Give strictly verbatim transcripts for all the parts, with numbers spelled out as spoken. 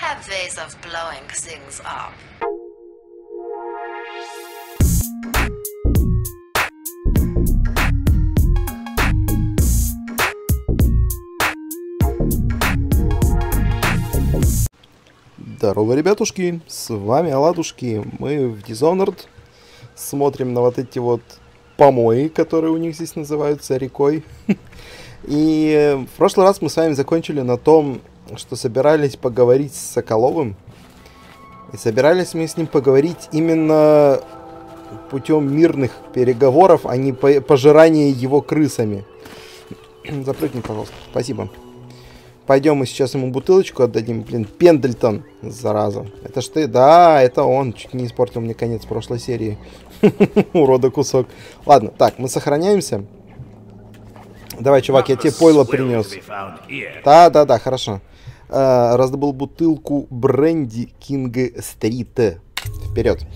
have ways of blowing things up. Здорово, ребятушки, с вами Оладушки. Мы в Dishonored смотрим на вот эти вот помои, которые у них здесь называются рекой. И в прошлый раз мы с вами закончили на том, что собирались поговорить с Соколовым. И собирались мы с ним поговорить именно путем мирных переговоров, а не пожирания его крысами. Запрыгни, пожалуйста. Спасибо. Пойдем мы сейчас ему бутылочку отдадим. Блин, Пендельтон, зараза. Это ж ты? Да, это он. Чуть не испортил мне конец прошлой серии. Урода кусок. Ладно, так, мы сохраняемся. Давай, чувак, я тебе пойло принес. Да, да, да, хорошо. А, раздобыл бутылку бренди Кинга Стрит. Вперед.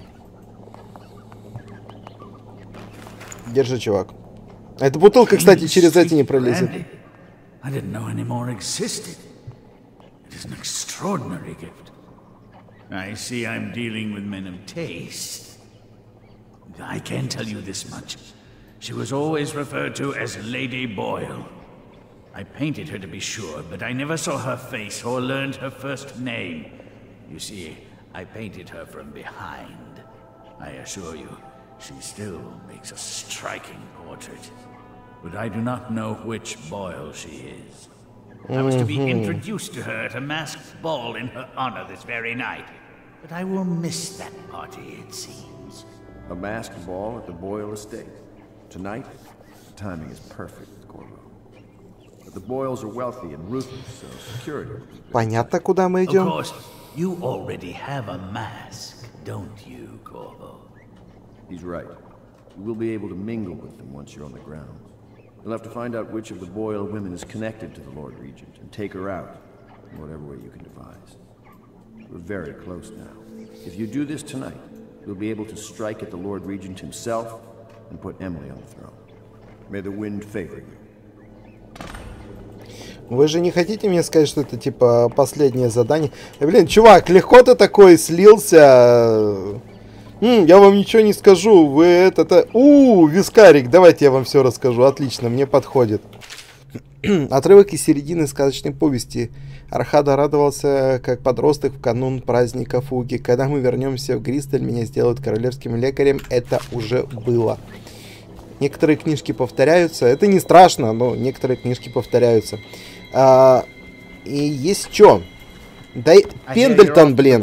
Держи, чувак. Эта бутылка, кстати, через эти не пролезет. I didn't know any more existed. It is an extraordinary gift. I see I'm dealing with men of taste. I can tell you this much. She was always referred to as Lady Boyle. I painted her to be sure, but I never saw her face or learned her first name. You see, I painted her from behind. I assure you, she still makes a striking portrait. But I do not know which Boyle she is. I was to be introduced to her at a masked ball in her honor this very night. But I will miss that party, it seems. A masked ball at the Boyle estate. Tonight, the timing is perfect, Corvo. But the Boyles are wealthy and ruthless, so security will be good. Понятно, куда мы идем? Of course, you already have a mask, don't you, Corvo? He's right. You will be able to mingle with them once you're on the ground. You'll have to find out which of the Boyle women is connected to the Lord Regent and take her out in whatever way you can devise. We're very close now. If you do this tonight, you'll be able to strike at the Lord Regent himself and put Emily on the throne. May the wind favor you. Вы же не хотите мне сказать, что это типа последнее задание? Да, блин, чувак, легко ты такой слился. М, я вам ничего не скажу, вы это-то... У, вискарик, давайте я вам все расскажу. Отлично, мне подходит. Отрывок из середины сказочной повести. Архада радовался, как подросток в канун праздника Фуги. Когда мы вернемся в Гристель, меня сделают королевским лекарем. Это уже было. Некоторые книжки повторяются. Это не страшно, но некоторые книжки повторяются. А, и есть что? Дай Пендельтон, блин.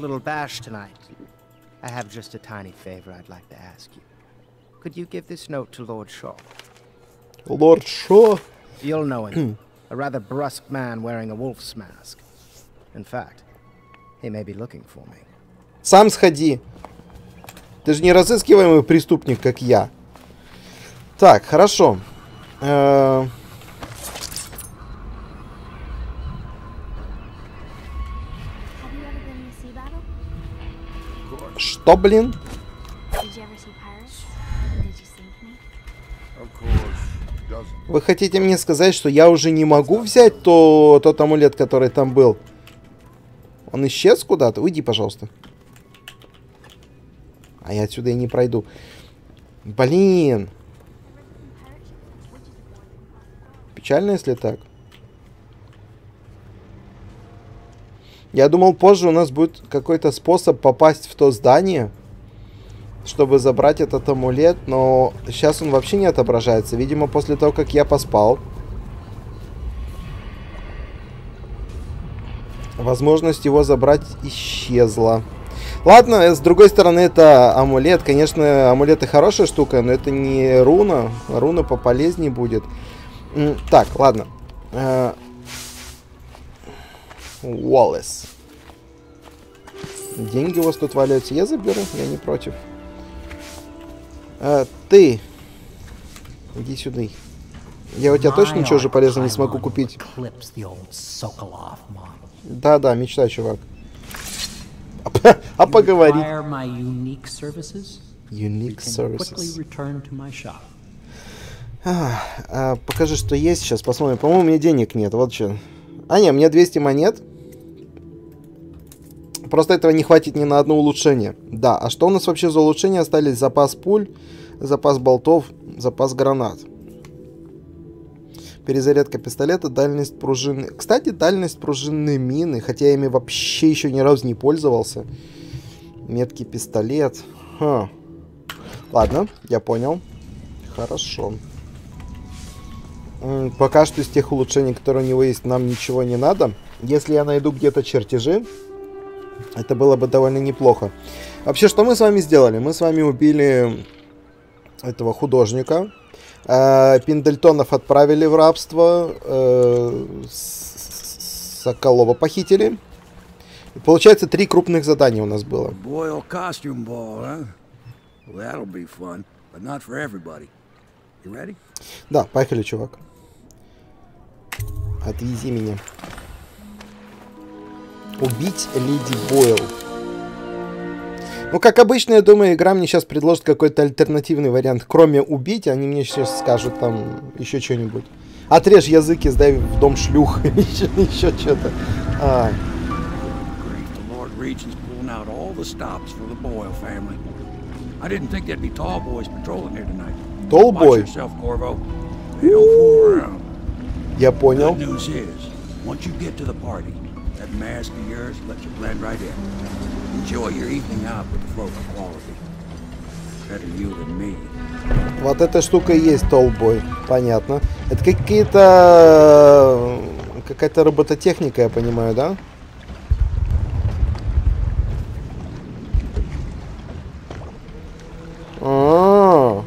I have just a tiny favor I'd like to ask you. Could you give this note to Lord Shaw? Lord Shaw? You'll know him. A rather brusque man wearing a wolf's mask. In fact, he may be looking for me. Сам сходи. Ты же не разыскиваемый преступник, как я. Так, хорошо. Э-э- Что, блин? Вы хотите мне сказать, что я уже не могу взять то, тот амулет, который там был? Он исчез куда-то? Уйди, пожалуйста. А я отсюда и не пройду. Блин. Печально, если так. Я думал, позже у нас будет какой-то способ попасть в то здание, чтобы забрать этот амулет, но сейчас он вообще не отображается. Видимо, после того, как я поспал, возможность его забрать исчезла. Ладно, с другой стороны, это амулет. Конечно, амулеты хорошая штука, но это не руна. Руна пополезнее будет. Так, ладно. Уоллес. Деньги у вас тут валяются. Я заберу, я не против. А, ты. Иди сюда. Я у тебя точно ничего же полезного не смогу купить? Да-да, мечта, чувак. А, а поговорить. Unique services. А, а, покажи, что есть. Сейчас посмотрим. По-моему, у меня денег нет. Вот что. А, не, у меня двести монет. Просто этого не хватит ни на одно улучшение. Да, а что у нас вообще за улучшения остались? Запас пуль, запас болтов, запас гранат. Перезарядка пистолета, дальность пружины. Кстати, дальность пружинной мины, хотя я ими вообще еще ни разу не пользовался. Меткий пистолет. Ха. Ладно, я понял. Хорошо. Пока что из тех улучшений, которые у него есть, нам ничего не надо. Если я найду где-то чертежи, это было бы довольно неплохо. Вообще, что мы с вами сделали? Мы с вами убили этого художника. Э, Пиндельтонов отправили в рабство. Э, Соколова похитили. И получается, три крупных задания у нас было. Boyle costume ball, huh? Well, that'll be fun, but not for everybody. You ready? Да, поехали, чувак. Отвези меня. Убить леди Бойл. Ну, как обычно, я думаю, игра мне сейчас предложит какой-то альтернативный вариант. Кроме убить, они мне сейчас скажут там еще что-нибудь. Отрежь языки, сдай в дом шлюх. еще еще что-то. А. Толбой? Я понял. That mask of yours lets you blend right in. Enjoy your evening out with the folk of quality. Better you than me. Вот эта штука и есть Толбой. Понятно. Это какие-то... Какая-то робототехника, я понимаю, да? А-а-а.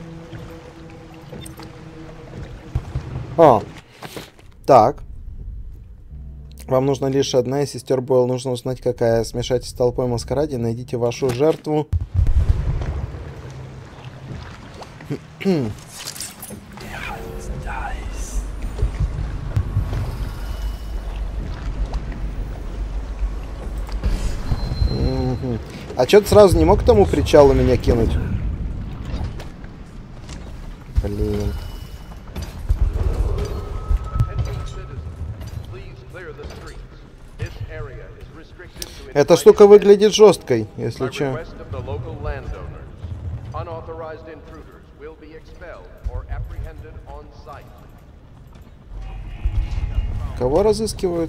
А. Так. Вам нужна лишь одна из сестер Бойл. Нужно узнать, какая. Смешайтесь с толпой маскараде, найдите вашу жертву. А чё ты сразу не мог к тому причалу меня кинуть? Блин. Эта штука выглядит жесткой, если чё. Кого разыскивают?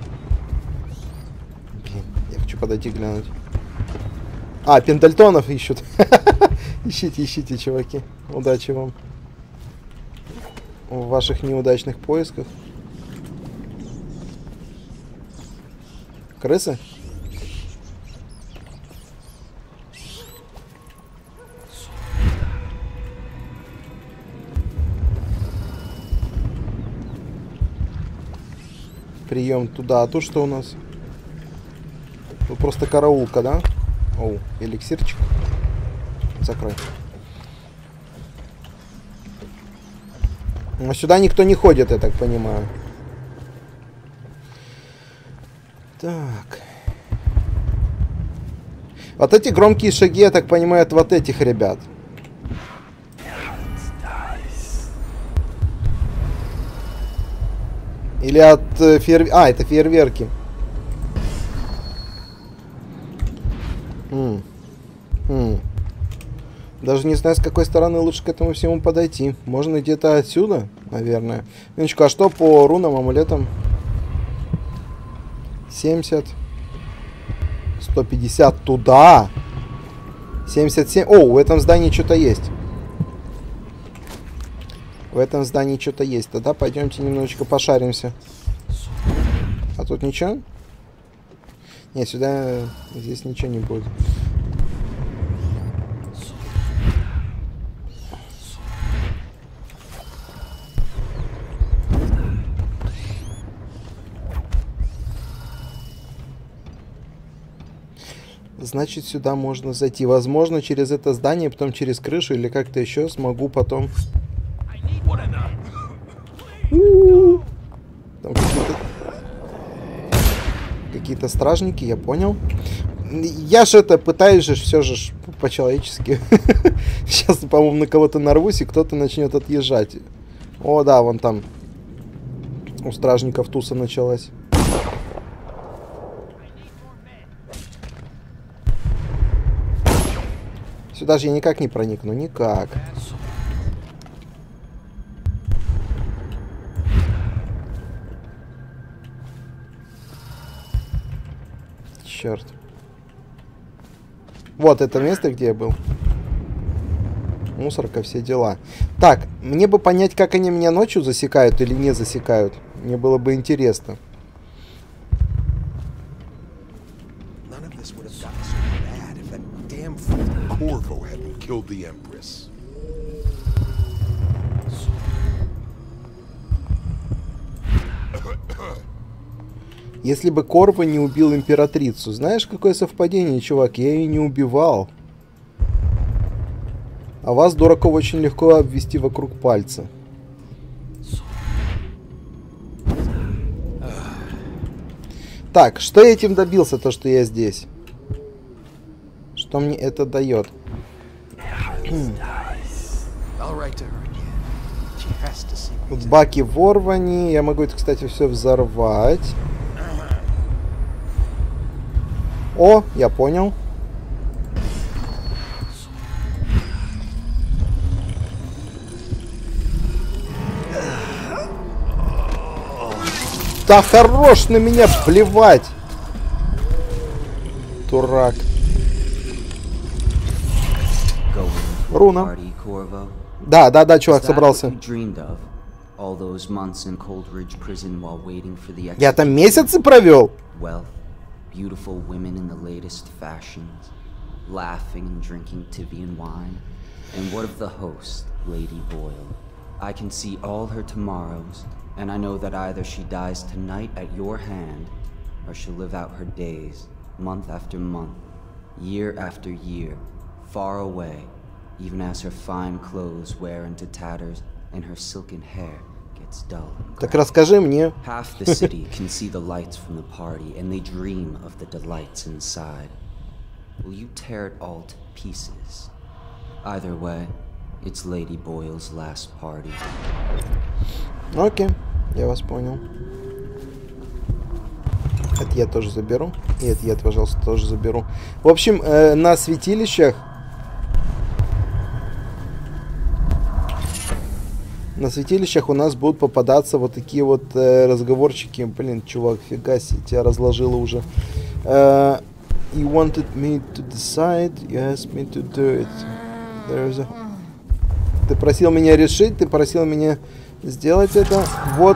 Блин, я хочу подойти глянуть. А, Пиндельтонов ищут. Ищите, ищите, чуваки. Удачи вам в ваших неудачных поисках. Крысы? Прием туда. А тут что у нас? Тут просто караулка, да? Оу, эликсирчик. Закрой. Но сюда никто не ходит, я так понимаю. Так. Вот эти громкие шаги, я так понимаю, от вот этих ребят. Или от э, фейер... А, это фейерверки. М -м. Даже не знаю, с какой стороны лучше к этому всему подойти. Можно где-то отсюда, наверное. Минуточку, а что по рунам, амулетам? семьдесят. сто пятьдесят туда. семьдесят семь. О, в этом здании что-то есть. В этом здании что-то есть. Тогда пойдемте немножечко пошаримся. А тут ничего? Нет, сюда здесь ничего не будет. Значит, сюда можно зайти. Возможно, через это здание, потом через крышу или как-то еще смогу потом... Там какие-то... Какие-то стражники, я понял. Я же это пытаюсь же все же по-человечески. Сейчас, по-моему, на кого-то нарвусь, и кто-то начнет отъезжать. О, да, вон там у стражников туса началась. Сюда же я никак не проникну, никак. Черт. Вот это место, где я был. Мусорка, все дела. Так, мне бы понять, как они меня ночью засекают или не засекают. Мне было бы интересно. Если бы Корво не убил императрицу. Знаешь, какое совпадение, чувак? Я ее не убивал. А вас, дураков, очень легко обвести вокруг пальца. Так, что я этим добился, то, что я здесь? Что мне это дает? Тут баки ворвани. Я могу это, кстати, все взорвать. О, я понял. Да хорош на меня плевать. Дурак. Руна. Да, да, да, чувак, собрался. Я там месяцы провел. Beautiful women in the latest fashions, laughing and drinking Tivian wine. And what of the host, Lady Boyle? I can see all her tomorrows, and I know that either she dies tonight at your hand, or she'll live out her days, month after month, year after year, far away, even as her fine clothes wear into tatters and her silken hair gets dull. Так расскажи мне. Half the city can see the lights from the party, and they dream of the delights inside. Will you tear it all to pieces? Either way, it's Lady Boyle's last party. Окей, я вас понял. Это я тоже заберу. И это я, пожалуйста, тоже заберу. В общем, э, на святилищах... На святилищах у нас будут попадаться вот такие вот э, разговорчики. Блин, чувак, фига себе, тебя разложило уже. Uh, you wanted me to decide, you asked me to do it. There's a... Ты просил меня решить, ты просил меня сделать это. Вот.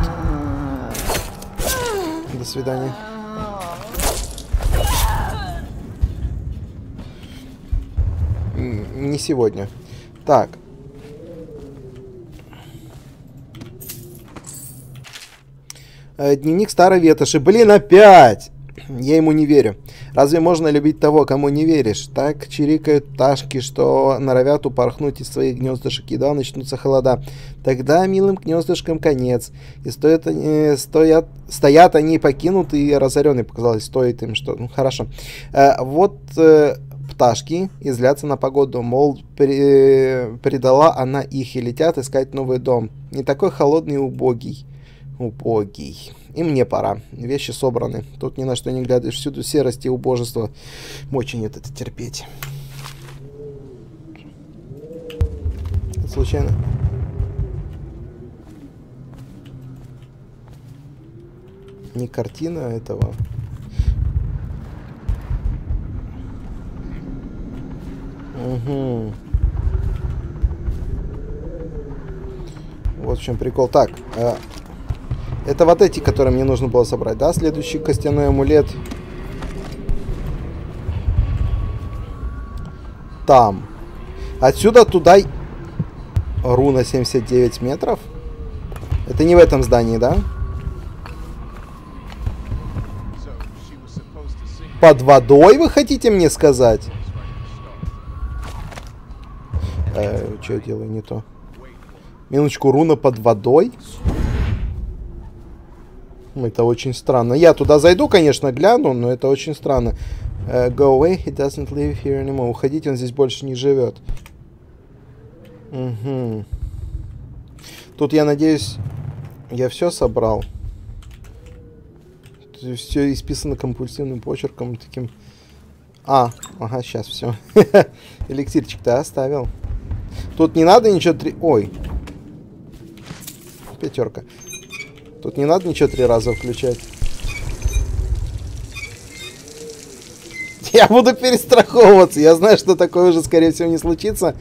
До свидания. Не сегодня. Так. Дневник старой ветоши. Блин, опять! Я ему не верю. Разве можно любить того, кому не веришь? Так чирикают пташки, что норовят упорхнуть из своих гнездышек, едва начнутся холода. Тогда милым гнездышкам конец. И стоят, э, стоят, стоят они покинутые и разоренные. Показалось, стоит им что. Ну, хорошо. Э, вот э, пташки и злятся на погоду. Мол, при, предала она их и летят искать новый дом. Не такой холодный и убогий. Убогий. И мне пора. Вещи собраны. Тут ни на что не глядишь. Всюду серость и убожество. Мочи нет это терпеть. Это случайно? Не картина этого. Угу. Вот в чем прикол. Так. Э Это вот эти, которые мне нужно было собрать, да? Следующий костяной амулет. Там. Отсюда туда... Руна семьдесят девять метров? Это не в этом здании, да? Под водой, вы хотите мне сказать? Э, что я делаю не то? Минуточку, руна под водой? Это очень странно. Я туда зайду, конечно, гляну, но это очень странно. Uh, go away, he doesn't live here anymore. Уходить, он здесь больше не живет. Угу. Тут, я надеюсь, я все собрал. Все исписано компульсивным почерком таким. А, ага, сейчас все. Эликсирчик-то оставил. Тут не надо ничего три... Ой. Пятерка. Тут не надо ничего три раза включать. Я буду перестраховываться. Я знаю, что такое уже, скорее всего, не случится.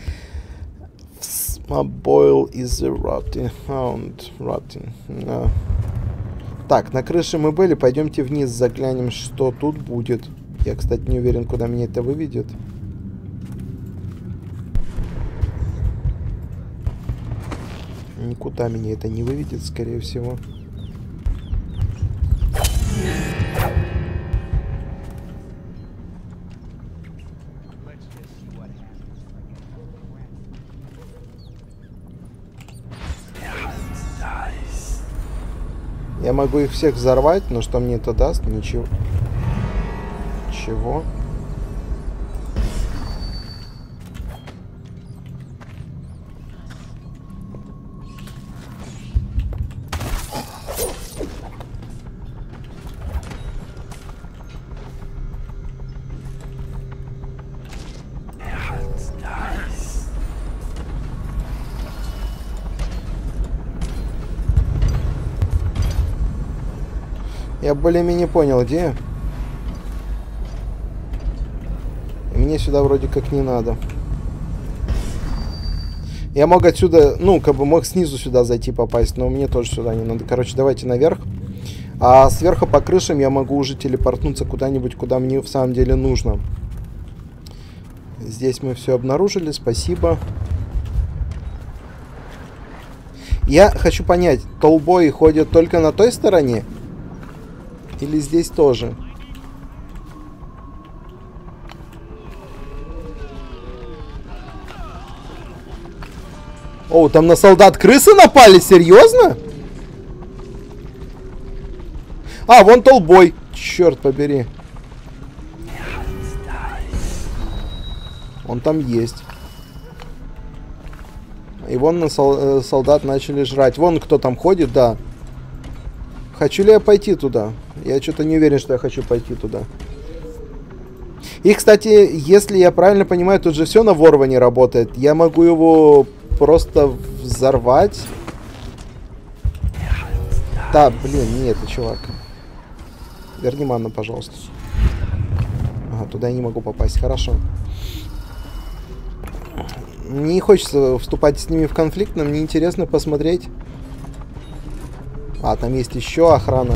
Boil is rotting. Rotting. No. Так, на крыше мы были. Пойдемте вниз, заглянем, что тут будет. Я, кстати, не уверен, куда меня это выведет. Никуда меня это не выведет, скорее всего. Я могу их всех взорвать, но что мне это даст? Ничего. Чего? Я более-менее понял, где. И мне сюда вроде как не надо. Я мог отсюда, ну, как бы мог снизу сюда зайти попасть, но мне тоже сюда не надо. Короче, давайте наверх. А сверху по крышам я могу уже телепортнуться куда-нибудь, куда мне в самом деле нужно. Здесь мы все обнаружили, спасибо. Я хочу понять, толбои ходят только на той стороне? Или здесь тоже? О, там на солдат крысы напали? Серьезно? А, вон толбой. Черт побери. Он там есть. И вон на сол солдат начали жрать. Вон кто там ходит, да. Хочу ли я пойти туда? Я что-то не уверен, что я хочу пойти туда. И, кстати, если я правильно понимаю, тут же все на ворване работает. Я могу его просто взорвать. Да, блин, нет, это чувак. Верни ману, пожалуйста. Ага, туда я не могу попасть. Хорошо. Мне не хочется вступать с ними в конфликт, но мне интересно посмотреть. А, там есть еще охрана.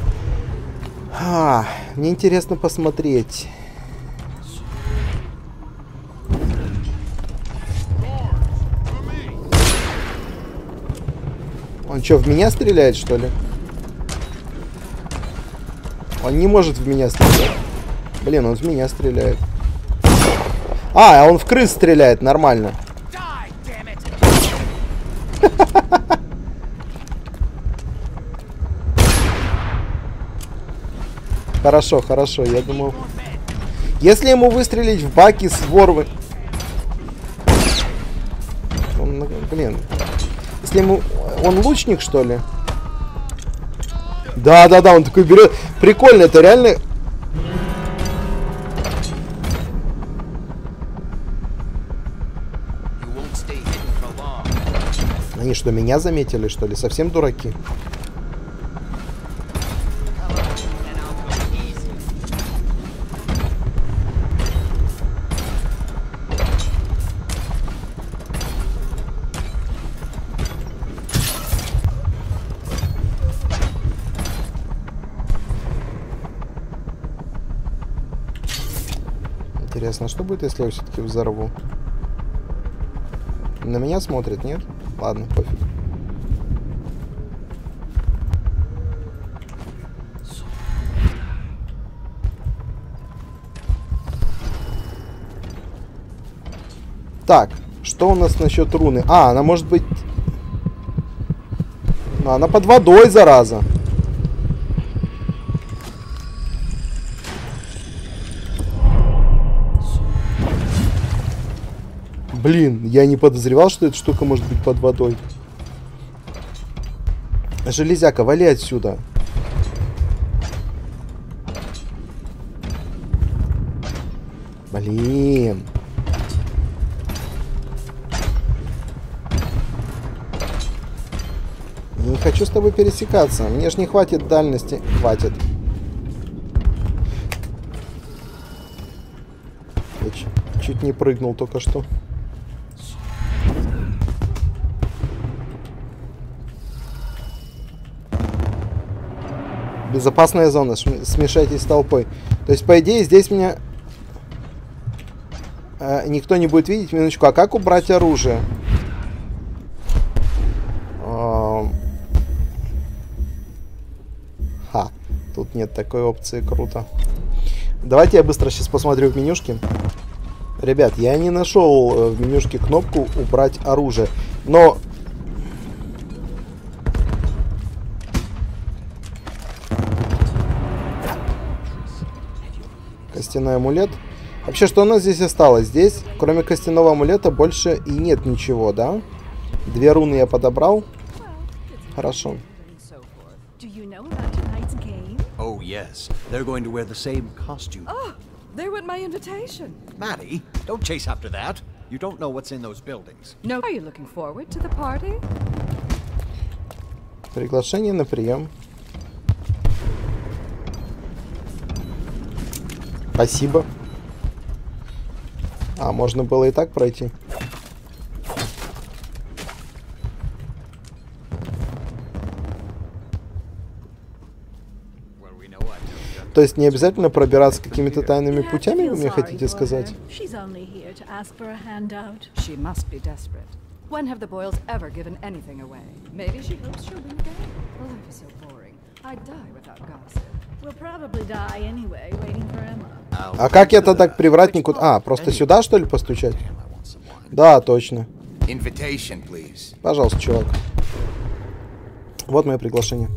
А, мне интересно посмотреть. Он что, в меня стреляет, что ли? Он не может в меня стрелять. Блин, он в меня стреляет. А, он в крыс стреляет, нормально. Хорошо, хорошо, я думал... Если ему выстрелить в баки с ворвы... Он, блин. Если ему... Он лучник, что ли? Да-да-да, он такой берет... Прикольно, это реально... Они что, меня заметили, что ли? Совсем дураки? Интересно, что будет, если я все-таки взорву? На меня смотрит, нет? Ладно, пофиг. Так, что у нас насчет руны? А, она может быть... Она под водой, зараза. Блин, я не подозревал, что эта штука может быть под водой. Железяка, вали отсюда. Блин. Не хочу с тобой пересекаться. Мне ж не хватит дальности. Хватит. Я чуть не прыгнул только что. Безопасная зона. Смешайтесь с толпой. То есть, по идее, здесь меня э, никто не будет видеть. Минуточку. А как убрать оружие? Э, ха. Тут нет такой опции. Круто. Давайте я быстро сейчас посмотрю в менюшке. Ребят, я не нашел в менюшке кнопку убрать оружие. Но... Костяной амулет. Вообще, что у нас здесь осталось? Здесь, кроме костяного амулета, больше и нет ничего, да? Две руны я подобрал. Хорошо. Oh, yes. They're going to wear the same costume. Oh, there went my invitation. Maddie, don't chase after that. You don't know what's in those buildings. No, are you looking forward to the party? Приглашение на прием. Спасибо. А, можно было и так пройти. То есть не обязательно пробираться какими-то тайными путями, вы мне хотите сказать? А как это так привратнику... А, просто сюда, что ли, постучать? Да, точно. Пожалуйста, чувак. Вот мое приглашение.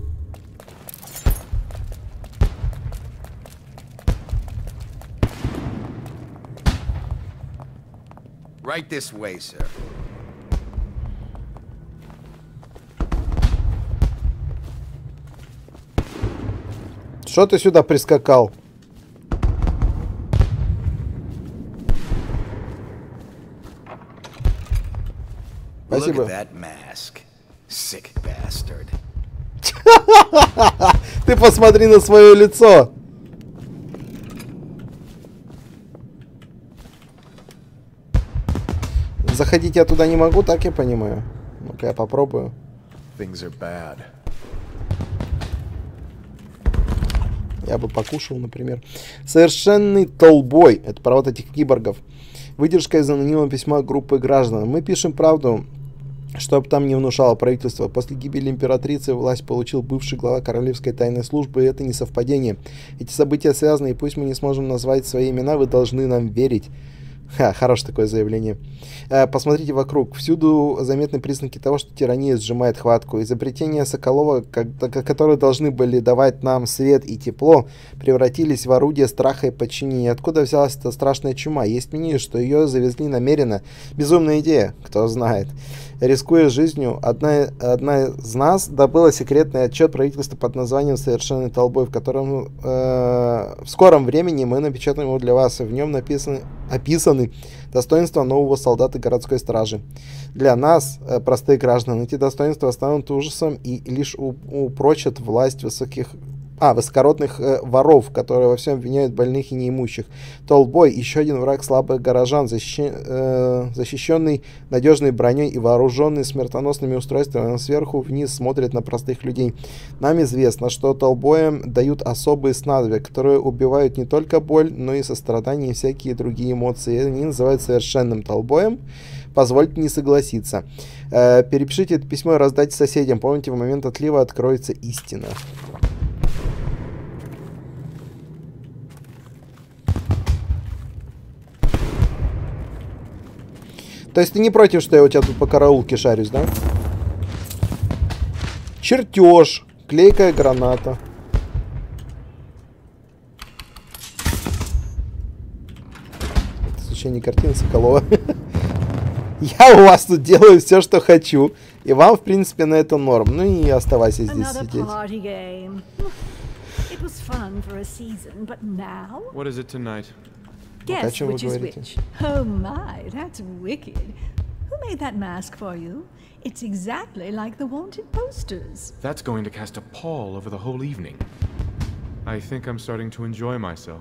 Right this way, sir. Что ты сюда прискакал? Спасибо. Look at that mask. Sick bastard. Ты посмотри на свое лицо. Заходить я туда не могу, так я понимаю. Ну-ка, я попробую. Things are bad. Я бы покушал, например. Совершенный толбой. Это про вот этих киборгов. Выдержка из анонимного письма группы граждан. Мы пишем правду, чтоб там не внушало правительство. После гибели императрицы власть получил бывший глава Королевской тайной службы, и это не совпадение. Эти события связаны, и пусть мы не сможем назвать свои имена, вы должны нам верить. Ха, хорошее такое заявление. Э, посмотрите вокруг. Всюду заметны признаки того, что тирания сжимает хватку. Изобретения Соколова, как, которые должны были давать нам свет и тепло, превратились в орудие страха и подчинения. Откуда взялась эта страшная чума? Есть мнение, что ее завезли намеренно. Безумная идея, кто знает. Рискуя жизнью, одна, одна из нас добыла секретный отчет правительства под названием «Совершенный толбой», в котором э, в скором времени мы напечатаем его для вас, и в нем написаны, описаны достоинства нового солдата городской стражи. Для нас, э, простых граждан, эти достоинства станут ужасом и лишь упрочат власть высоких... А, высокородных э, воров, которые во всем обвиняют больных и неимущих. Толбой — еще один враг слабых горожан, защищен, э, защищенный надежной броней и вооруженный смертоносными устройствами. Он сверху вниз смотрит на простых людей. Нам известно, что толбоям дают особые снадобья, которые убивают не только боль, но и сострадание и всякие другие эмоции. Они называют совершенным толбоем. Позвольте не согласиться. Э, перепишите это письмо и раздайте соседям. Помните, в момент отлива откроется истина. То есть ты не против, что я у тебя тут по караулке шарюсь, да? Чертеж. Клейкая граната. Это изучение картины Соколова. Я у вас тут делаю все, что хочу. И вам, в принципе, на это норм. Ну и оставайся здесь сидеть. Вот о Guess чем вы which is говорите. which. Oh my, that's wicked. Who made that mask for you? It's exactly like the wanted posters. That's going to cast a pall over the whole evening. I think I'm starting to enjoy myself.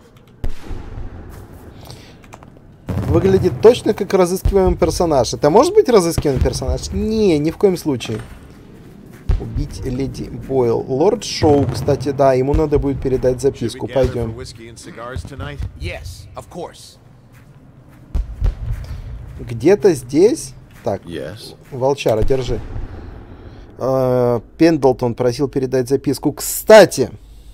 Выглядит точно как разыскиваемый персонаж. Это может быть разыскиваемый персонаж? Не, ни в коем случае. Убить леди Бойл. Лорд Шоу, кстати, да, ему надо будет передать записку. Пойдем. Yes, of course. Где-то здесь... Так, yes. Волчара, держи. Э, Пендлтон просил передать записку. Кстати,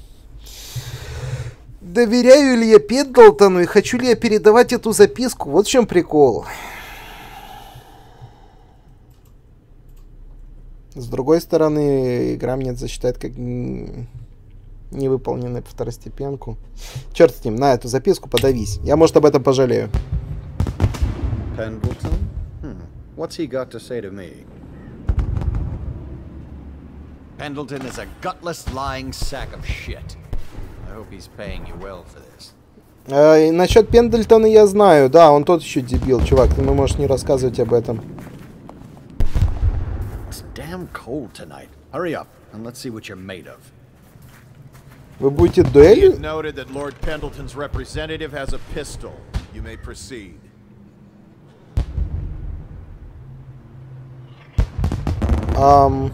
доверяю ли я Пендлтону и хочу ли я передавать эту записку? Вот в чем прикол. С другой стороны, игра мне засчитает как невыполненную второстепенку. Черт с ним, на эту записку подавись. Я, может, об этом пожалею. Pendleton? Hmm. What's he got to say to me? Pendleton is a gutless, lying sack of shit. I hope he's paying you well for this. Э, насчет Пендлтона я знаю. Да, он тот еще дебил, чувак. Ты мне можешь не рассказывать об этом. It's damn cold tonight. Hurry up and let's see what you're made of. Вы будете дуэль? Noted that Lord Pendleton's representative has a pistol. You may proceed. Um...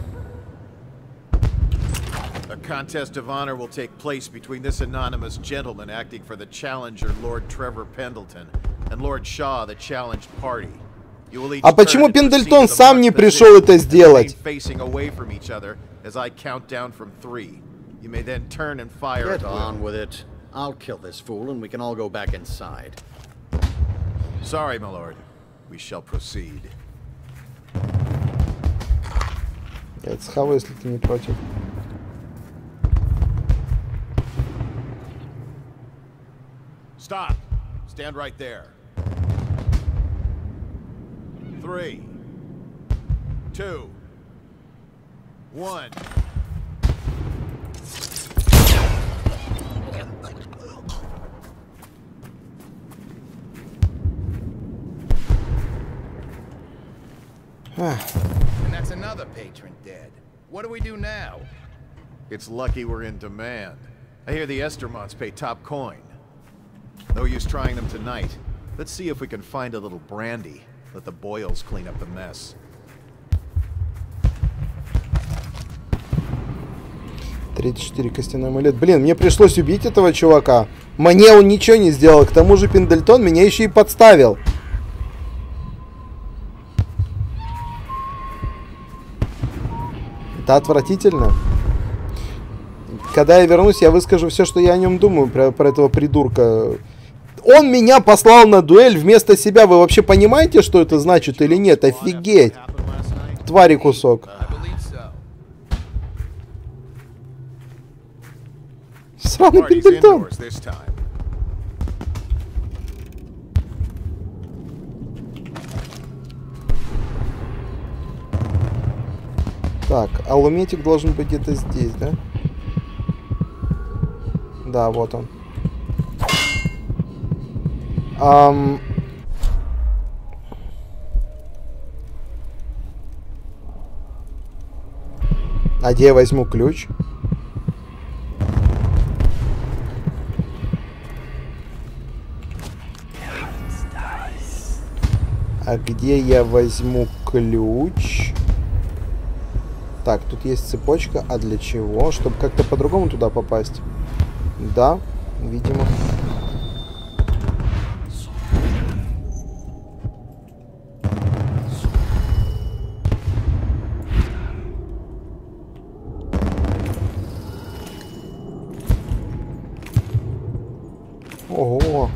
A contest of honor will take place between this anonymous gentleman acting for the challenger, Lord Trevor Pendleton, and Lord Shaw, the challenged party. You will each А почему Пендлтон сам не пришел это сделать? facing away from each other as I count down from three. You may then turn and fire Get at will. on with it. I'll kill this fool and we can all go back inside. Sorry, my lord. We shall proceed. Я это схаваю, если ты не против. Stop. Stand right there. Three, two, one. And that's another patron dead. What do we do now? It's lucky we're in demand. I hear the Estermonts pay top coin. No use trying them tonight. Let's see if we can find a little brandy. Let the Boyles clean up the mess. тридцать четыре костяной амулет. Блин, мне пришлось убить этого чувака. Мне он ничего не сделал. К тому же Пендлтон меня еще и подставил. Это отвратительно. Когда я вернусь, я выскажу все, что я о нем думаю, про, про этого придурка. Он меня послал на дуэль вместо себя. Вы вообще понимаете, что это значит или нет? Офигеть. Твари кусок. Сраный Пендлтон. Так, алуметик должен быть где-то здесь, да? Да, вот он. Ам... А где я возьму ключ? А где я возьму ключ? Так, тут есть цепочка. А для чего? Чтобы как-то по-другому туда попасть. Да, видимо. Ого.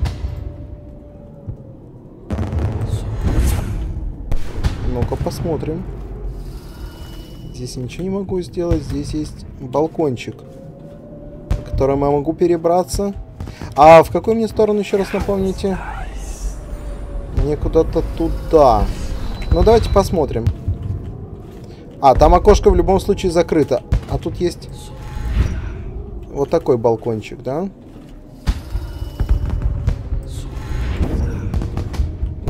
Ну-ка посмотрим. Здесь я ничего не могу сделать. Здесь есть балкончик, по которому я могу перебраться. А в какую мне сторону, еще раз напомните? Мне куда-то туда. Ну, давайте посмотрим. А, там окошко в любом случае закрыто. А тут есть вот такой балкончик, да?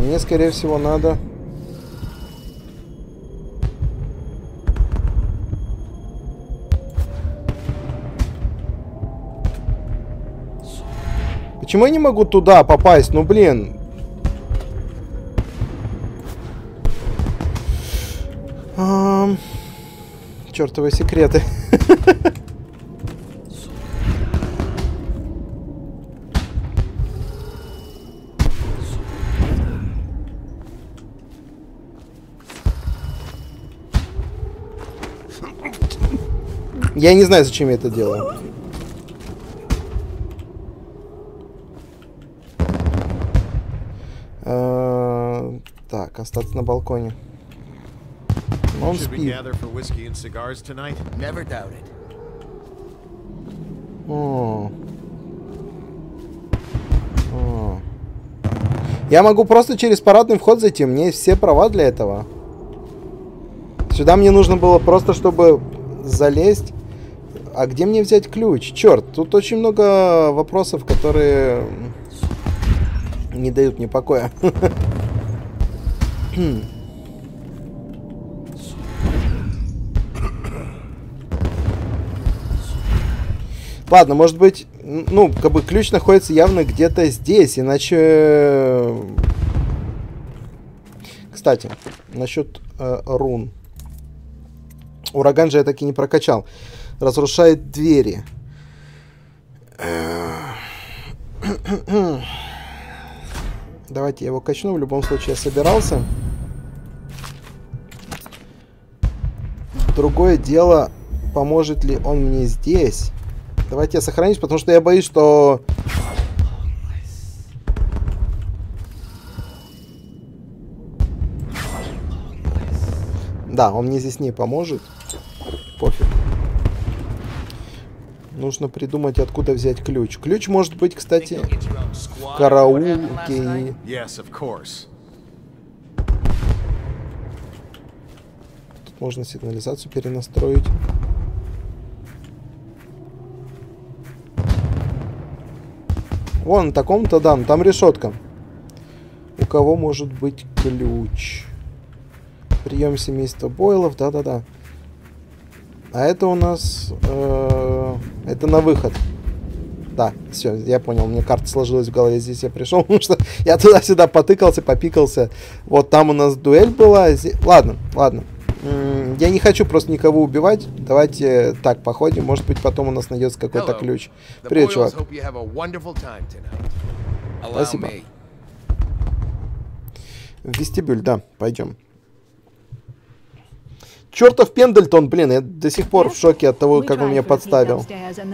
Мне, скорее всего, надо... Почему я не могу туда попасть? Ну, блин. Эм... Чёртовы секреты. Я не знаю, зачем я это делаю. Э, так, остаться на балконе. Он спит. О. О. Я могу просто через парадный вход зайти. У меня есть все права для этого. Сюда мне нужно было просто, чтобы залезть. А где мне взять ключ? Черт, тут очень много вопросов, которые не дают мне покоя. Ладно, может быть, ну, как бы ключ находится явно где-то здесь, иначе... Кстати, насчет э, рун. Ураган же я таки не прокачал. Разрушает двери. Давайте я его качну. В любом случае я собирался. Другое дело, поможет ли он мне здесь. Давайте я сохранюсь, потому что я боюсь, что... Да, он мне здесь не поможет. Пофиг. Нужно придумать, откуда взять ключ. Ключ может быть, кстати, в караулке. Тут можно сигнализацию перенастроить. Вон, на таком-то, да, ну, там решетка. У кого может быть ключ? Прием семейства Бойлов, да-да-да. А это у нас... Э, это на выход. Да, все, я понял. Мне карта сложилась в голове. Здесь я пришел, потому что я туда-сюда потыкался, попикался. Вот там у нас дуэль была. Здесь... Ладно, ладно. М-м, я не хочу просто никого убивать. Давайте так походим. Может быть, потом у нас найдется какой-то ключ. Привет, чувак. Спасибо. В вестибюль, да, пойдем. Чертов Пендельтон, блин, я до сих пор в шоке от того, как он меня подставил.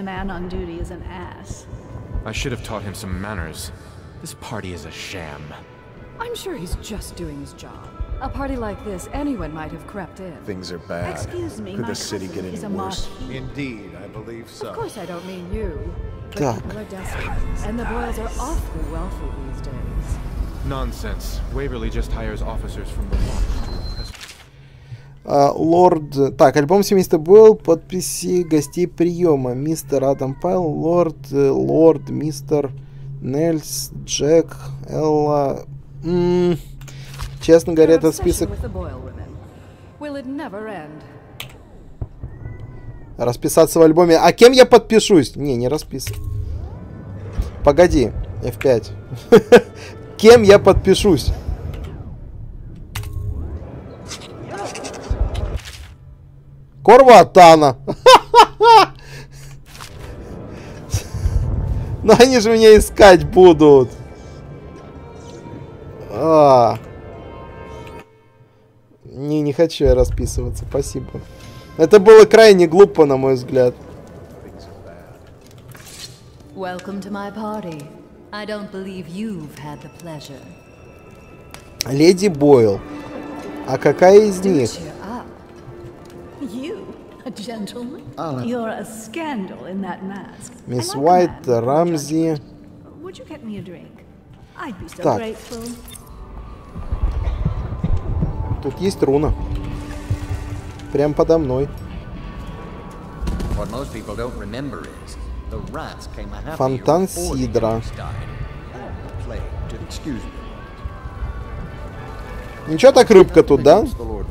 I should have taught him some manners. This party is a sham. I'm sure he's just doing his job. A party like this, anyone might have crept in. Things are bad. Excuse me, Could my the city get any worse? Indeed, I believe so. Of course I don't mean you. But Так. people are desperate, and the Boyles are awfully wealthy these days. Nonsense. Waverly just hires officers from the watch to impress. Uh, лорд... Так, альбом семейства Бойл, подписи гостей приема. Мистер Адам Пайл, лорд, лорд, мистер Нельс, Джек, Элла... М-м, честно говоря, этот список... Расписаться в альбоме. А кем я подпишусь? Не, не расписан. Погоди, эф пять. Кем я подпишусь? Корватана. Но они же меня искать будут. А. Не, не хочу я расписываться, спасибо. Это было крайне глупо, на мой взгляд. Welcome to my party. I don't believe you've had the pleasure. Леди Бойл. А какая из них? You, a gentleman? You're a scandal in that mask. Мисс Уайт, Рамзи. Would you get me a drink? I'd be so Так. grateful. Тут есть руна. Прям подо мной. What most people don't remember is the rats came a half Фонтан a year before the Сидра. humans died. The plague did- excuse me. Ничего так рыбка тут, да?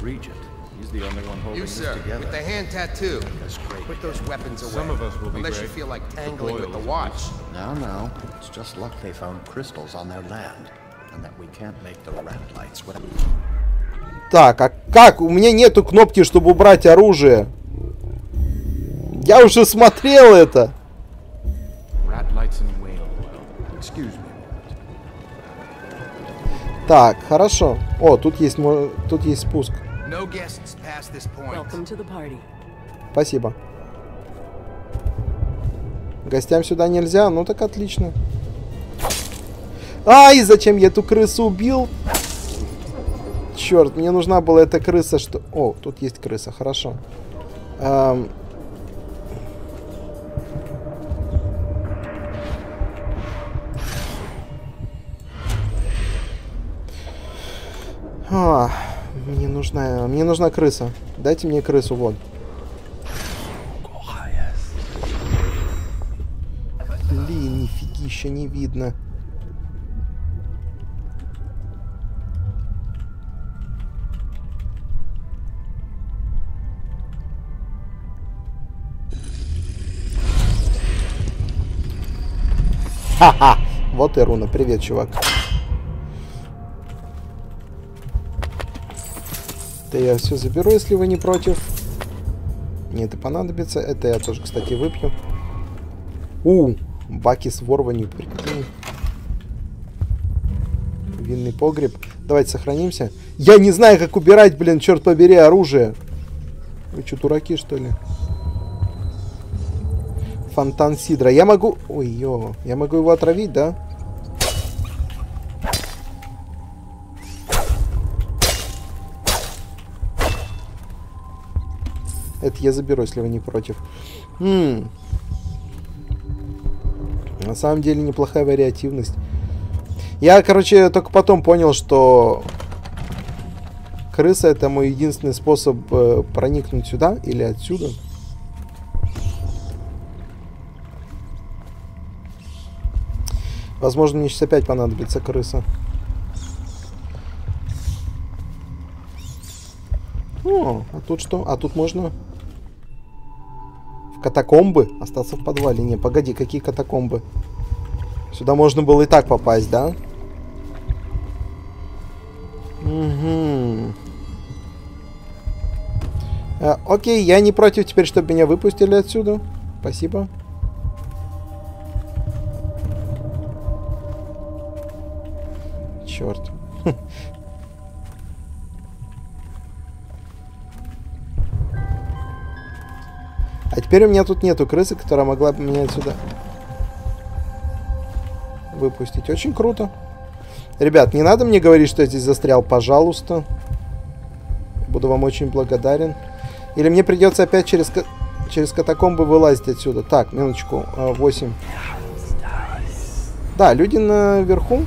You, sir, with the hand tattoo. Put those weapons away. Some of us will be unless you great. feel like tangling with the watch. No, no. It's just luck they found crystals on their land, and that we can't make the rat lights. Так, а как? У меня нету кнопки, чтобы убрать оружие. Я уже смотрел это. Так, хорошо. О, тут есть, тут есть спуск. Спасибо. Гостям сюда нельзя? Ну так отлично. Ай, зачем я эту крысу убил? Черт, мне нужна была эта крыса, что... О, тут есть крыса, хорошо. Эм... А, мне нужна... Мне нужна крыса. Дайте мне крысу, вот. Блин, нифигища не видно. Ха-ха! Вот и руна. Привет, чувак. Это я все заберу, если вы не против. Мне это понадобится. Это я тоже, кстати, выпью. У, баки с ворванью, прикинь. Винный погреб. Давайте сохранимся. Я не знаю, как убирать, блин, черт побери, оружие. Вы что, дураки, что ли? Фонтан Сидра. Я могу... Ой, ё. Я могу его отравить, да? Это я заберу, если вы не против. М-м. На самом деле неплохая вариативность. Я, короче, только потом понял, что крыса — это мой единственный способ э, проникнуть сюда или отсюда. Возможно, мне сейчас опять понадобится крыса. О, а тут что? А тут можно... В катакомбы? Остаться в подвале? Не, погоди, какие катакомбы? Сюда можно было и так попасть, да? Угу. А, окей, я не против теперь, чтобы меня выпустили отсюда. Спасибо. Черт. А теперь у меня тут нету крысы, которая могла бы меня отсюда выпустить. Очень круто. Ребят, не надо мне говорить, что я здесь застрял, пожалуйста. Буду вам очень благодарен. Или мне придется опять через, через катакомбы вылазить отсюда. Так, минуточку. восемь. Да, люди наверху.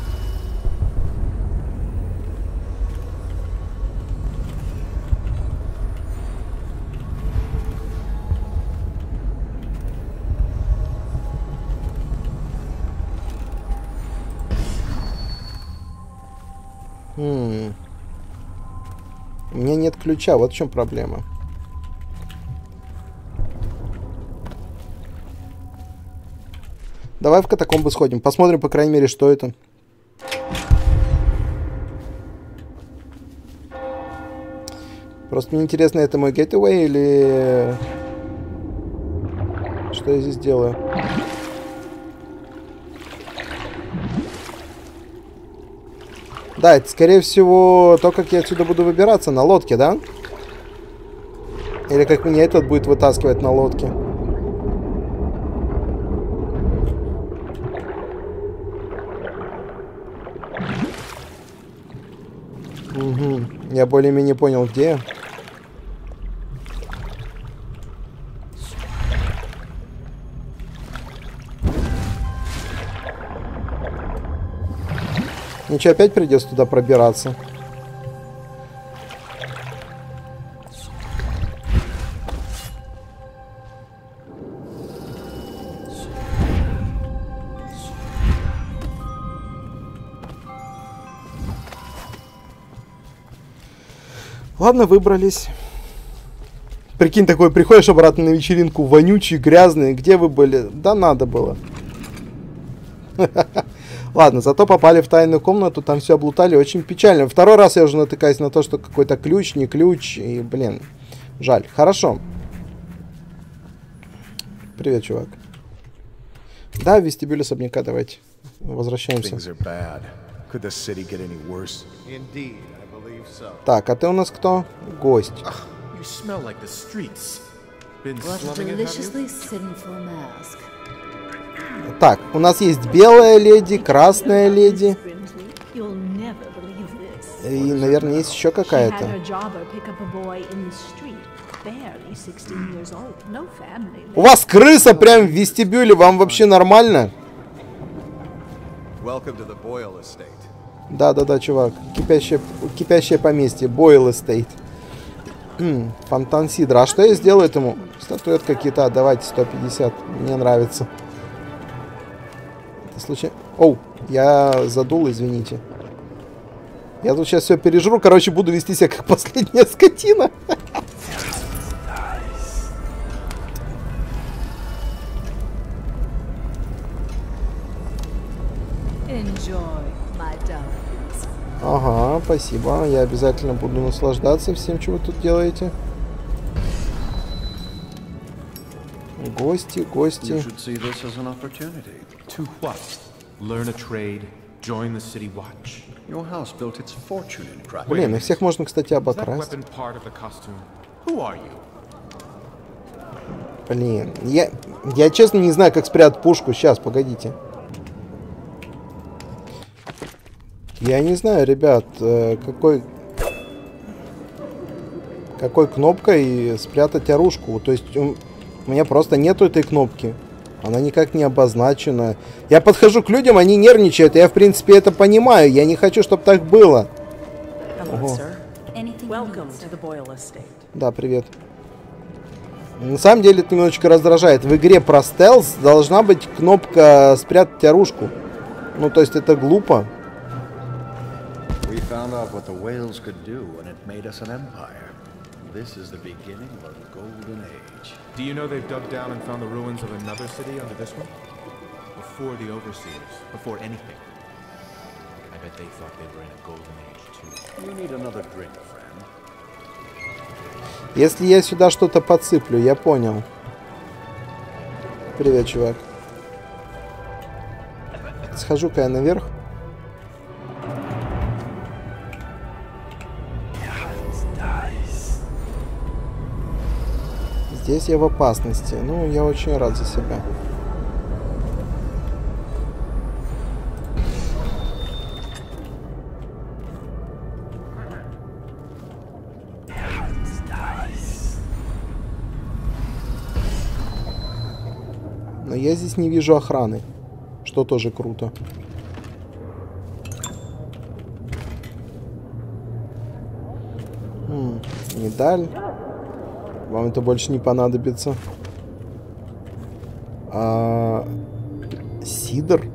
Хм. У меня нет ключа, вот в чем проблема. Давай в катакомбы сходим, посмотрим, по крайней мере, что это. Просто мне интересно, это мой гетaway или... Что я здесь делаю? Да, это, скорее всего, то, как я отсюда буду выбираться на лодке, да? Или как меня этот будет вытаскивать на лодке? Угу. Я более-менее понял, где я. Ничего, опять придется туда пробираться. Ладно, выбрались. Прикинь, такой, приходишь обратно на вечеринку, вонючий, грязный. Где вы были? Да надо было. Ладно, зато попали в тайную комнату, там все облутали, очень печально. Второй раз я уже натыкаюсь на то, что какой-то ключ, не ключ, и, блин, жаль. Хорошо. Привет, чувак. Да, в вестибюль особняка, давайте. Возвращаемся. Так, а ты у нас кто? Гость. Так, у нас есть белая леди, красная леди. И, наверное, есть еще какая-то. У вас крыса прям в вестибюле, вам вообще нормально? Да-да-да, чувак. Кипящее, кипящее поместье. Бойл эстейт. Фонтан Сидра. А что я сделаю этому? Статуэтка кита. Давайте сто пятьдесят. Мне нравится. Это случай... Оу, я задул, извините. Я тут сейчас все пережру. Короче, буду вести себя как последняя скотина. Ага, спасибо. Я обязательно буду наслаждаться всем, что вы тут делаете. Гости, гости. Блин, их всех можно, кстати, обокрасть. Блин, я, я честно не знаю, как спрятать пушку. Сейчас, погодите. Я не знаю, ребят, какой какой кнопкой спрятать оружку. То есть у меня просто нету этой кнопки. Она никак не обозначена. Я подхожу к людям, они нервничают. Я, в принципе, это понимаю. Я не хочу, чтобы так было. Ого. Да, привет. На самом деле это немножечко раздражает. В игре про стелс должна быть кнопка спрятать оружку. Ну, то есть это глупо. We found out what the whales could do, and it made us an empire. This is the beginning of a golden age. Do you know they've dug down and found the ruins of another city under this one? Before the overseers, before anything. I bet they thought they were in a golden age too. You need another drink, friend. Если я сюда что-то подсыплю, я понял. Привет, чувак. Схожу-ка я наверх. Здесь я в опасности. Ну, я очень рад за себя. Но я здесь не вижу охраны, что тоже круто. М-м, медаль. Вам это больше не понадобится. А... Сидр?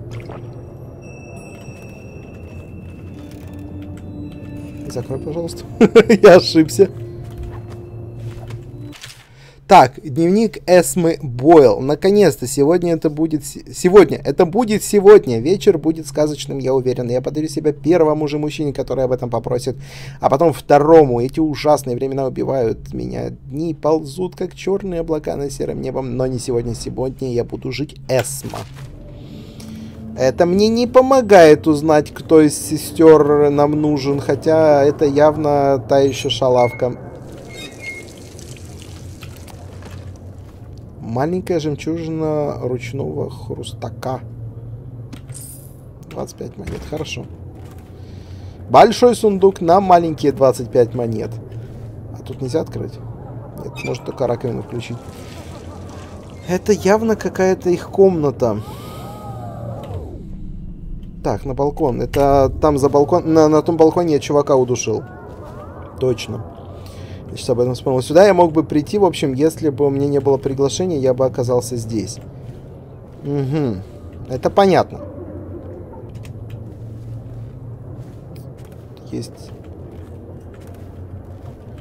Закрой, пожалуйста. Я ошибся. Так, дневник Эсмы Бойл. Наконец-то, сегодня это будет... Сегодня, это будет сегодня. Вечер будет сказочным, я уверен. Я подарю себя первому же мужчине, который об этом попросит. А потом второму. Эти ужасные времена убивают меня. Дни ползут, как черные облака на сером небом. Но не сегодня. Сегодня я буду жить Эсма. Это мне не помогает узнать, кто из сестер нам нужен. Хотя это явно та еще шалавка. Маленькая жемчужина ручного хрустака. двадцать пять монет. Хорошо. Большой сундук на маленькие двадцать пять монет. А тут нельзя открыть? Нет, может только раковину включить. Это явно какая-то их комната. Так, на балкон. Это там за балкон... На, на том балконе я чувака удушил. Точно. Я сейчас об этом вспомнил. Сюда я мог бы прийти, в общем, если бы у меня не было приглашения, я бы оказался здесь. Угу. Это понятно. Есть...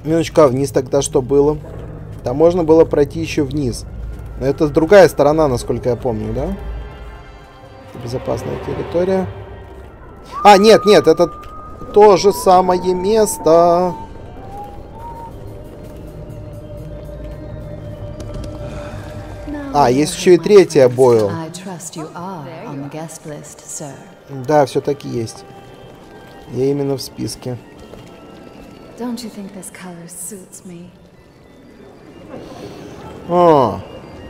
Минуточку, а вниз тогда что было? Там можно было пройти еще вниз. Но это другая сторона, насколько я помню, да? Это безопасная территория. А, нет, нет, это то же самое место. А, есть еще и третья Бойл. Да, все-таки есть. Я именно в списке. О.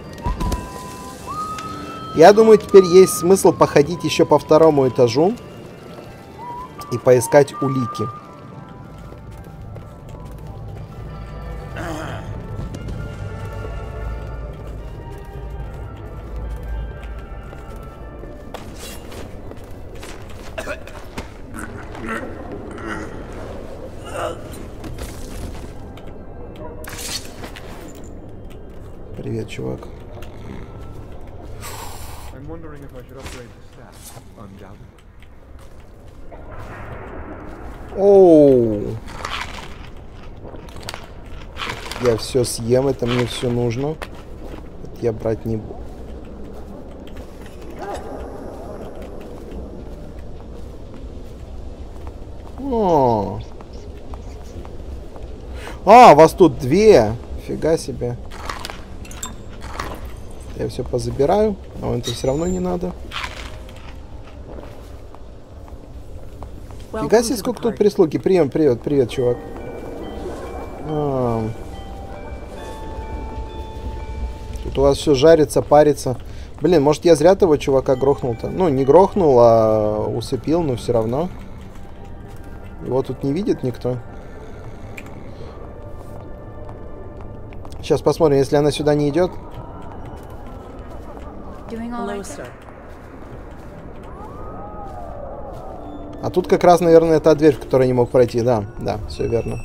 Я думаю, теперь есть смысл походить еще по второму этажу и поискать улики. Привет, чувак. Оу. Я все съем, это мне все нужно. Это я брать не буду. О. А, вас тут две. Фига себе. Я все позабираю, но это все равно не надо. Фига себе, сколько тут прислуги. Прием, привет, привет, чувак. А. Тут у вас все жарится, парится. Блин, может я зря того чувака грохнул-то? Ну, не грохнул, а усыпил, но все равно. Его тут не видит никто. Сейчас посмотрим, если она сюда не идет. А тут как раз, наверное, та дверь, в которой не мог пройти. Да, да, все верно.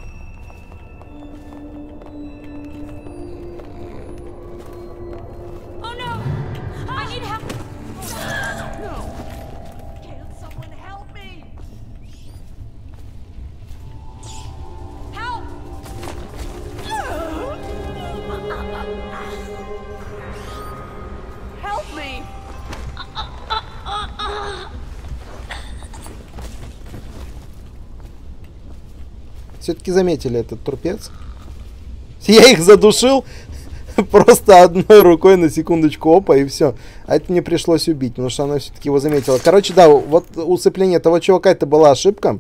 Все-таки заметили этот турпец. Я их задушил просто одной рукой на секундочку, опа, и все. А это мне пришлось убить, потому что она все-таки его заметила. Короче, да, вот усыпление того чувака, это была ошибка.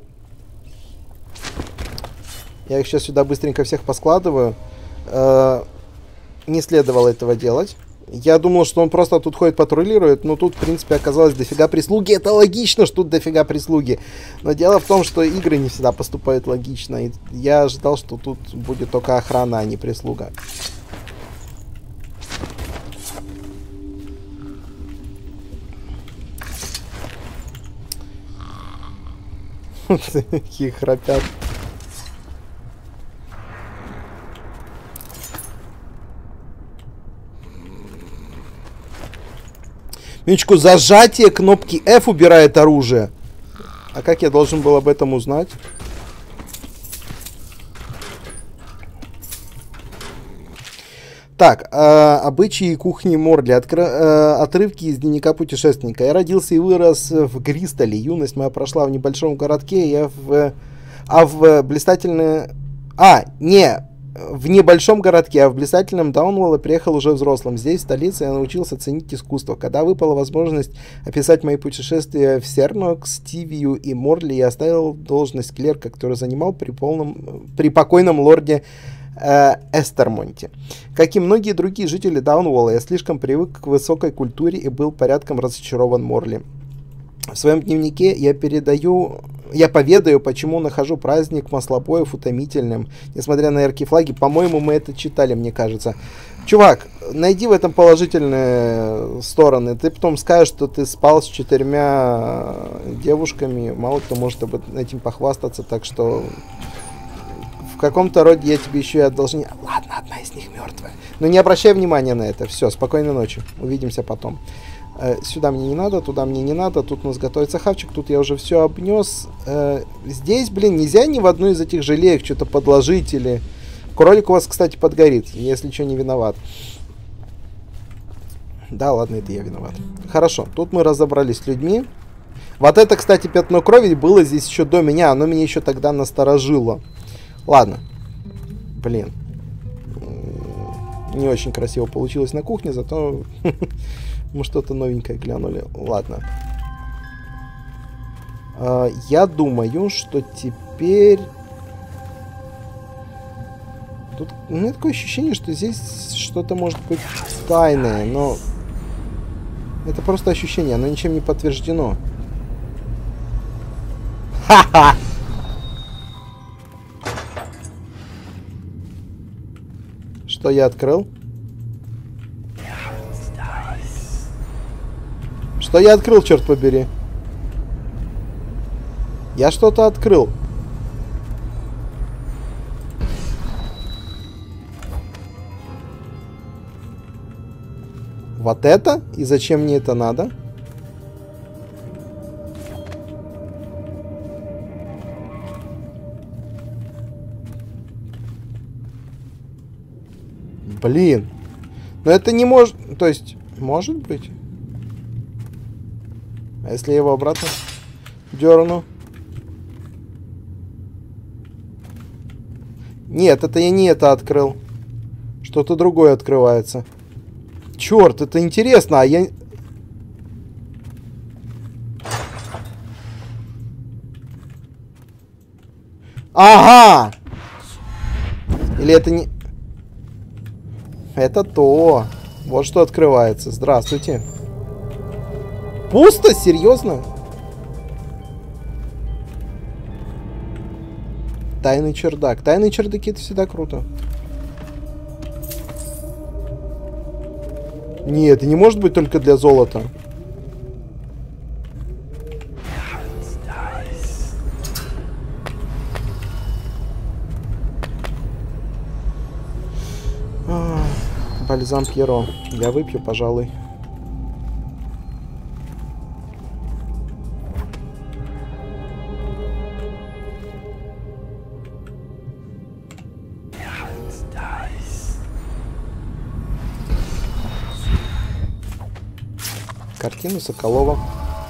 Я их сейчас сюда быстренько всех поскладываю. Э-э- не следовало этого делать. Я думал, что он просто тут ходит, патрулирует, но тут, в принципе, оказалось дофига прислуги. Это логично, что тут дофига прислуги. Но дело в том, что игры не всегда поступают логично. И я ожидал, что тут будет только охрана, а не прислуга. Такие храпят. Минуточку, зажатие кнопки F убирает оружие. А как я должен был об этом узнать? Так, э, обычаи кухни Морли. Откры, э, отрывки из дневника путешественника. Я родился и вырос в Гристоле. Юность моя прошла в небольшом городке. Я в... А в блистательное... А, не... В небольшом городке, а в блистательном Даунволле приехал уже взрослым. Здесь, в столице, я научился ценить искусство. Когда выпала возможность описать мои путешествия в Сернокс, Тивию и Морли, я оставил должность клерка, которую занимал при, полном, при покойном лорде э, Эстермонте. Как и многие другие жители Даунволла, я слишком привык к высокой культуре и был порядком разочарован Морли. В своем дневнике я передаю... Я поведаю, почему нахожу праздник маслобоев утомительным, несмотря на яркие флаги. По-моему, мы это читали, мне кажется. Чувак, найди в этом положительные стороны. Ты потом скажешь, что ты спал с четырьмя девушками. Мало кто может об этим похвастаться, так что в каком-то роде я тебе еще и одолжение. Ладно, одна из них мертвая. Но не обращай внимания на это. Все, спокойной ночи. Увидимся потом. Э, сюда мне не надо, туда мне не надо. Тут у нас готовится хавчик. Тут я уже все обнес. Э, здесь, блин, нельзя ни в одну из этих желеек что-то подложить или... Кролик у вас, кстати, подгорит, если что, не виноват. Да, ладно, это я виноват. Хорошо, тут мы разобрались с людьми. Вот это, кстати, пятно крови было здесь еще до меня. Оно меня еще тогда насторожило. Ладно. Блин. Не очень красиво получилось на кухне, зато мы что-то новенькое глянули. Ладно. Я думаю, что теперь... Тут у меня такое ощущение, что здесь что-то может быть тайное, но это просто ощущение, оно ничем не подтверждено. Ха-ха! Что я открыл? Что я открыл, черт побери? Я что-то открыл. Вот это? И зачем мне это надо? Блин. Но это не может... То есть, может быть? А если я его обратно дерну? Нет, это я не это открыл. Что-то другое открывается. Черт, это интересно, а я... Ага! Или это не... Это то. Вот что открывается. Здравствуйте. Пусто? Серьезно? Тайный чердак. Тайные чердаки — это всегда круто. Нет, это не может быть только для золота. А, бальзам Пьеро. Я выпью, пожалуй. Картину Соколова.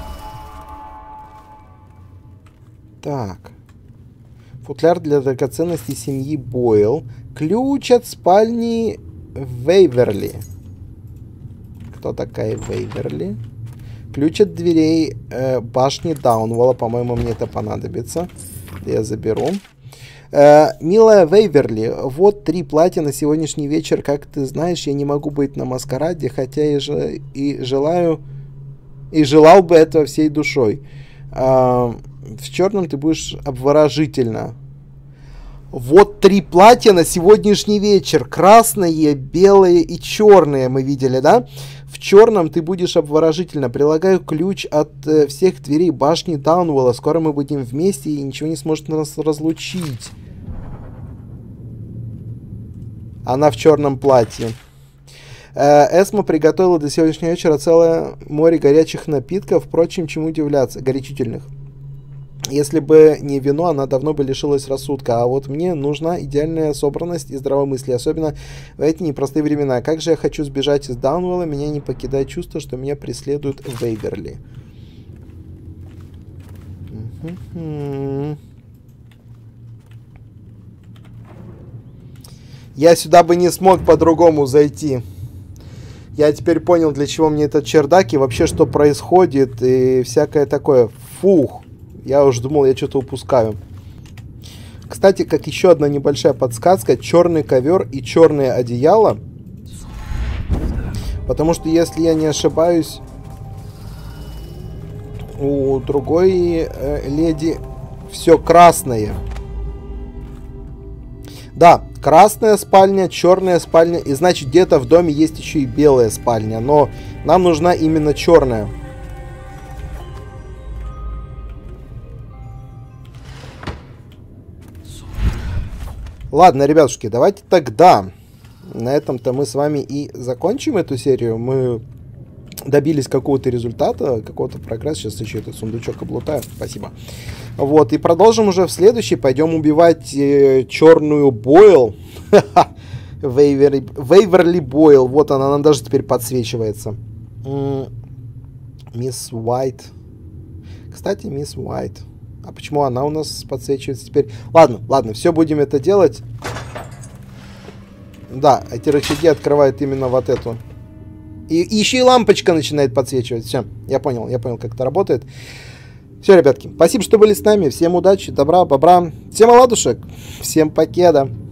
Так. Футляр для драгоценностей семьи Бойл. Ключ от спальни Вейверли. Кто такая Вейверли? Ключ от дверей э, башни Даунволла. По-моему, мне это понадобится. Я заберу. Э, милая Вейверли, вот три платья на сегодняшний вечер. Как ты знаешь, я не могу быть на маскараде, хотя и, же, и желаю... И желал бы этого всей душой. А, в черном ты будешь обворожительно. Вот три платья на сегодняшний вечер. Красное, белое и черное мы видели, да? В черном ты будешь обворожительно. Прилагаю ключ от э, всех дверей башни Даунволла. Скоро мы будем вместе, и ничего не сможет нас разлучить. Она в черном платье. Эсма приготовила до сегодняшнего вечера целое море горячих напитков, впрочем, чему удивляться, горячительных. Если бы не вино, она давно бы лишилась рассудка, а вот мне нужна идеальная собранность и здравомыслие, особенно в эти непростые времена. Как же я хочу сбежать из Даунволла, меня не покидает чувство, что меня преследует Вейверли. Я сюда бы не смог по-другому зайти. Я теперь понял, для чего мне этот чердак и вообще, что происходит, и всякое такое. Фух, я уже думал, я что-то упускаю. Кстати, как еще одна небольшая подсказка, черный ковер и черное одеяло. Потому что, если я не ошибаюсь, у другой э, леди все красное. Да, красная спальня, черная спальня, и значит где-то в доме есть еще и белая спальня, но нам нужна именно черная. Ладно, ребятушки, давайте тогда на этом-то мы с вами и закончим эту серию. Мы добились какого-то результата, какого-то прогресса. Сейчас еще этот сундучок облутаю. Спасибо. Вот, и продолжим уже в следующий. Пойдем убивать э, черную Бойл. Вейверли, Вейверли Бойл. Вот она, она даже теперь подсвечивается. Мисс Уайт. Кстати, мисс Уайт. А почему она у нас подсвечивается теперь? Ладно, ладно, все будем это делать. Да, эти рычаги открывают именно вот эту. И, и еще и лампочка начинает подсвечивать. Все, я понял, я понял, как это работает. Все, ребятки, спасибо, что были с нами. Всем удачи, добра, бобра. Всем оладушек. Всем покеда.